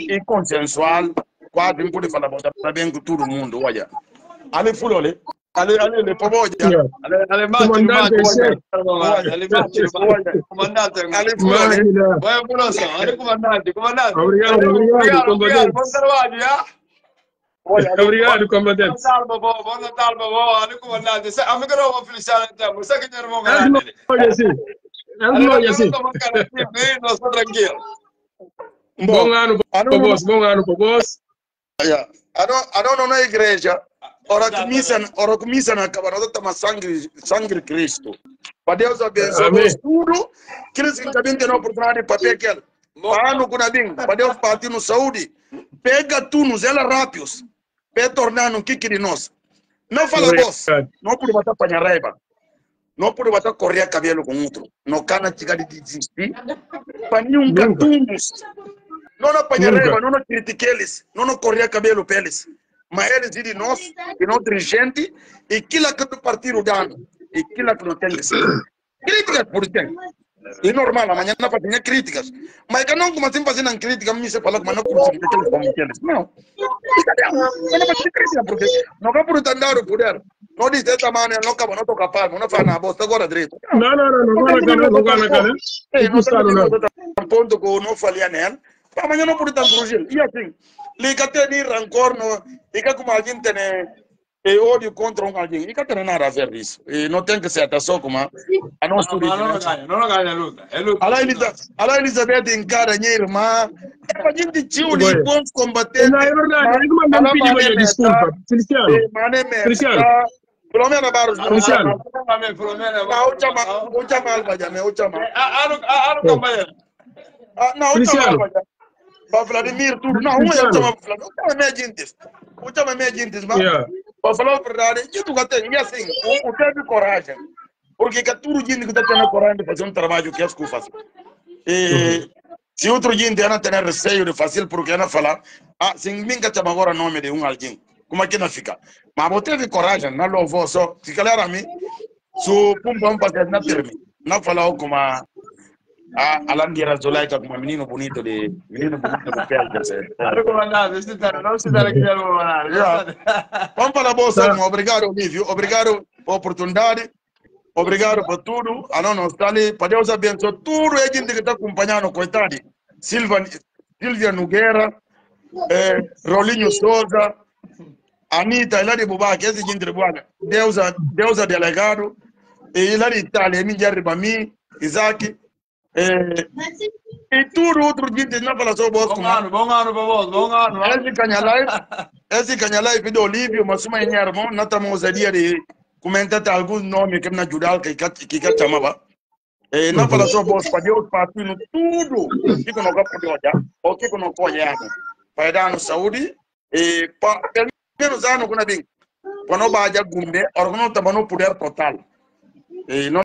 e consensual, quase não pode falar para bem com todo mundo, olha. Ali fulole, ali poboja, ali Comandante chefe. comandante, ali fulole. Vai promoção, ali comandante. Obrigado, comandante. Bom trabalho, já. Obrigado, comandante. Bom Natal, ali comandante. Amigo, eu vou felicitar então. Você que tem irmão É grande. glória, sim. Nós estamos tranquilos. Bom ano para vós. I don't know na igreja. Ora começa na cabarada toma sangue Cristo. Para Deus abençoe tudo. Cristo que também tem a oportunidade para pegar aquele. Para ano com para Deus partir no saúde. Pega tu nos ela rápidos. Para tornar no que de nós. Não fala vos. Não pode botar panha raiva. Não pode botar correr cabelo com outro. Não cana chegar de desistir. Para nenhum catunos. Não apanhar raiva, não criticar eles, não correr cabelo para eles. Mas eles dizem nós, e não dirigente, e aquilo que do partido dano, e aquilo que não tem que ser. Críticas por tem. É normal, amanhã não vai ter críticas. Mas que não comecem fazendo crítica, me se fala que não conseguem que eles como eles. Não. Não vai ter crítica, porque não vai por entender o poder. Não diz dessa maneira, não acaba, não toca palma, não faz nada, você agora direito. Não vai na cana. Não está ponto que eu não falei nela. Amanhã não pode estar cruzil. E assim, liga tem rancor, liga como alguém tem ódio contra alguém. Liga tem nada a ver isso. E não tem que ser só como a não estudar. Não ganha a luta. Alá Elizabeth encara minha irmã. É para a gente tio de bons combatentes. Não, é verdade. Eu não pedi desculpa. Cristiano. Pelo menos barros. Cristiano. O Jamal vai já, o Jamal. Não, para Vladimir, tudo. Não, um é chama Vladimir. O chama meia gente, mas para falar a verdade, eu tu tem, e assim, o teve coragem, porque que tudo gente que está tendo coragem de fazer um trabalho que é que faz. E se outro gente não tem receio de fazer, porque não falar, se ninguém que chama agora nome de alguém, como é que não fica? Mas você teve coragem, não louvou só, se calhar a mim, se o pum fazer não termina, não falar como a Alan Guerra Zolaita como menino bonito do pé. Vamos para a bolsa, obrigado, Olívio. Obrigado pela oportunidade. Obrigado por tudo. A não está ali. Para Deus abençoe tudo. A gente que está acompanhando, coitado. Silvia Nogueira, Rolinho Souza, Anitta, Hilari Bubac, esse gente de boa. Deusa Delegado, Hilari Itália, Minha Ribami, Isaac. E tudo outro gente não fala só vos. Bom ano para vós, bom ano. Esse canha live do Olívio, mas uma minha irmã, não estamos a dia de comentar alguns nomes que me ajudaram, que chamava. Não fala só vos, para Deus partindo tudo, que não vai poder olhar, ou que não pode olhar, para dar saúde, e pelo menos ano que não vem, para não baixar gumbe, ou não estamos no poder total.